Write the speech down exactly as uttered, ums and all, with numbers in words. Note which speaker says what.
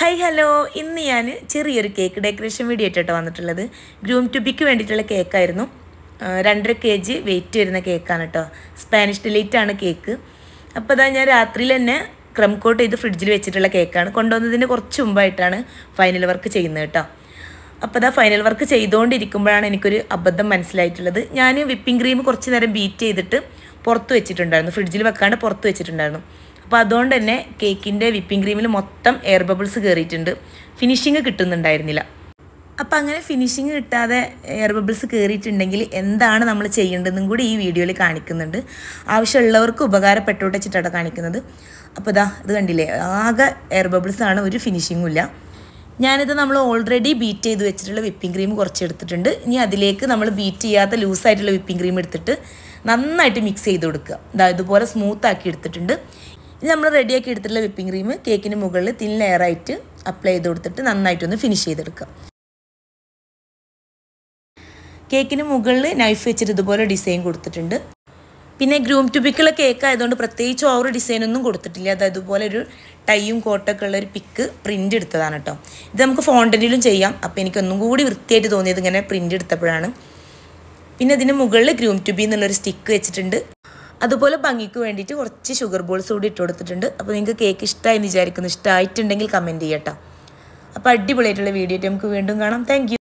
Speaker 1: Hi hello ഇന്ന് ഞാൻ ചെറിയൊരു കേക്ക് ഡെക്കറേഷൻ വീഡിയോ ആയിട്ടോ വന്നിട്ടുള്ളത്. ഗ്രൂം ടു ബിക്ക് വേണ്ടിയിട്ടുള്ള കേക്കായിരുന്നു. രണ്ടര കെ ജി വെയിറ്റ് വരുന്ന കേക്കാണ് കേട്ടോ. സ്പാനിഷ് ഡിലൈറ്റ് ആണ് കേക്ക്. അപ്പോൾ അതാ ഞാൻ രാത്രിയിൽ തന്നെ ക്രം കോട്ട് ചെയ്ത് ഫ്രിഡ്ജിൽ വെച്ചിട്ടുള്ള കേക്കാണ്. കൊണ്ടുവന്നതിൻ്റെ കുറച്ച് മുമ്പായിട്ടാണ് ഫൈനൽ വർക്ക് ചെയ്യുന്നത് കേട്ടോ. അപ്പോൾ അതാ ഫൈനൽ വർക്ക് ചെയ്തുകൊണ്ടിരിക്കുമ്പോഴാണ് എനിക്കൊരു അബദ്ധം മനസ്സിലായിട്ടുള്ളത്. ഞാൻ വിപ്പിംഗ് ക്രീം കുറച്ച് നേരം ബീറ്റ് ചെയ്തിട്ട് പുറത്ത് വെച്ചിട്ടുണ്ടായിരുന്നു, ഫ്രിഡ്ജിൽ വെക്കാണ്ട് പുറത്ത് വെച്ചിട്ടുണ്ടായിരുന്നു. അപ്പോൾ അതുകൊണ്ട് തന്നെ കേക്കിൻ്റെ വിപ്പിംഗ് ക്രീമിൽ മൊത്തം എയർ ബബിൾസ് കയറിയിട്ടുണ്ട്, ഫിനിഷിങ് കിട്ടുന്നുണ്ടായിരുന്നില്ല. അപ്പോൾ അങ്ങനെ ഫിനിഷിങ് കിട്ടാതെ എയർ ബബിൾസ് കയറിയിട്ടുണ്ടെങ്കിൽ എന്താണ് നമ്മൾ ചെയ്യേണ്ടതെന്നും കൂടി ഈ വീഡിയോയിൽ കാണിക്കുന്നുണ്ട്. ആവശ്യമുള്ളവർക്ക് ഉപകാരപ്പെട്ടോട്ട് വെച്ചിട്ടാണ് കാണിക്കുന്നത്. അപ്പോൾ ഇതാ ഇത് കണ്ടില്ലേ, ആകെ എയർ ബബിൾസാണ്, ഒരു ഫിനിഷിങ്ങും ഇല്ല. ഞാനിത് നമ്മൾ ഓൾറെഡി ബീറ്റ് ചെയ്ത് വെച്ചിട്ടുള്ള വിപ്പിംഗ് ക്രീം കുറച്ച് എടുത്തിട്ടുണ്ട്. ഇനി അതിലേക്ക് നമ്മൾ ബീറ്റ് ചെയ്യാത്ത ലൂസായിട്ടുള്ള വിപ്പിംഗ് ക്രീം എടുത്തിട്ട് നന്നായിട്ട് മിക്സ് ചെയ്ത് കൊടുക്കുക. ഇതാ ഇതുപോലെ സ്മൂത്താക്കി എടുത്തിട്ടുണ്ട്. ഇനി നമ്മൾ റെഡിയാക്കി എടുത്തിട്ടുള്ള വിപ്പിംഗ് ക്രീം കേക്കിന് മുകളിൽ തിൻ ലെയറായിട്ട് അപ്ലൈ ചെയ്ത് കൊടുത്തിട്ട് നന്നായിട്ടൊന്ന് ഫിനിഷ് ചെയ്തെടുക്കുക. കേക്കിന് മുകളിൽ നൈഫ് വെച്ചിട്ട് ഇതുപോലെ ഡിസൈൻ കൊടുത്തിട്ടുണ്ട്. പിന്നെ ഗ്രൂം ടു ബിക്കുള്ള കേക്ക് ആയതുകൊണ്ട് പ്രത്യേകിച്ച് ഓവർ ഡിസൈനൊന്നും കൊടുത്തിട്ടില്ല. അത് അതുപോലെ ഒരു ടൈയും കോട്ടൊക്കെ ഉള്ള ഒരു പിക്ക് പ്രിൻ്റ് എടുത്തതാണ് കേട്ടോ. ഇത് നമുക്ക് ഫോണ്ടനിലും ചെയ്യാം. അപ്പോൾ എനിക്കൊന്നും കൂടി വൃത്തിയായിട്ട് തോന്നിയത് ഇങ്ങനെ പ്രിൻ്റ് എടുത്തപ്പോഴാണ്. പിന്നെ ഇതിന് മുകളിൽ ഗ്രൂം ടു ബി എന്നുള്ളൊരു സ്റ്റിക്ക് വെച്ചിട്ടുണ്ട്. അതുപോലെ ഭംഗിക്ക് വേണ്ടിയിട്ട് കുറച്ച് ഷുഗർ ബോൾസ് കൂടി ഇട്ട് കൊടുത്തിട്ടുണ്ട്. അപ്പോൾ നിങ്ങൾക്ക് കേക്ക് ഇഷ്ടമായി എന്ന് വിചാരിക്കുന്നു. ഇഷ്ടമായിട്ടുണ്ടെങ്കിൽ കമൻറ്റ് ചെയ്യട്ടോ. അപ്പോൾ അടിപൊളിയായിട്ടുള്ള വീഡിയോ ആയിട്ട് നമുക്ക് വീണ്ടും കാണാം. താങ്ക്